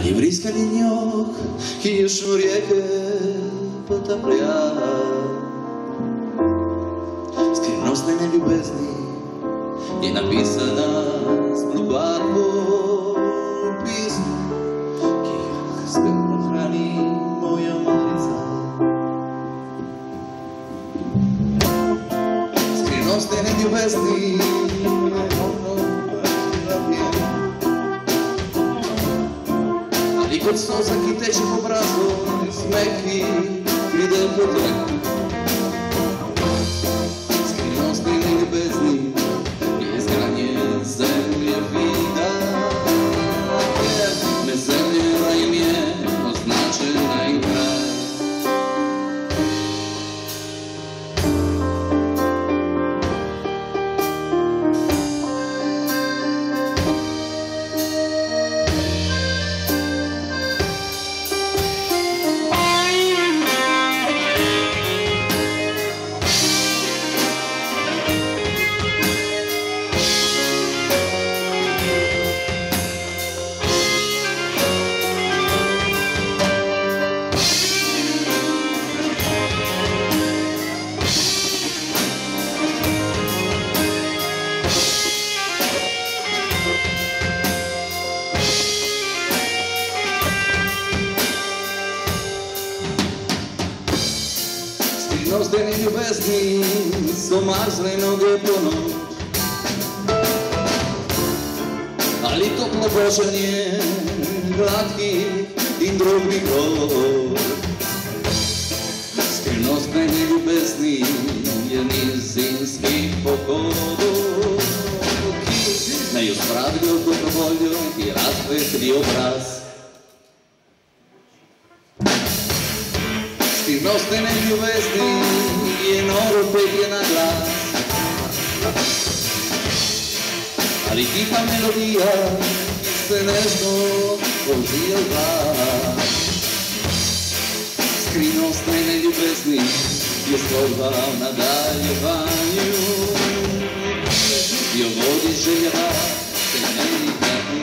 еврейска денек, кишу реке потопля. Скрипносна нелюбезний, є написана з глибоко пісню, ких скоро храни моя матрица. Скрипносна нелюбезний, Кod slza ki teče po obrazu, smeki ide po tleku. Skrivnosti neljubezni, izgranje zemlje vida. Ne zemlja im je označena i kraj. Nos de neljubezni su marzle noge po noć, ali toplo božanje glatkih in drobnih rok. Skrivnost neljubezni je niz zimskih pohodov, ki naju spravljajo dobrovoljo i razvetli obraz. Skrivnost neljubezni je noro petje na glas, ali tiha melodija se nežno odziva. Skrivnost neljubezni je zgodba o nadaljevanju, jo vodi želja se nekako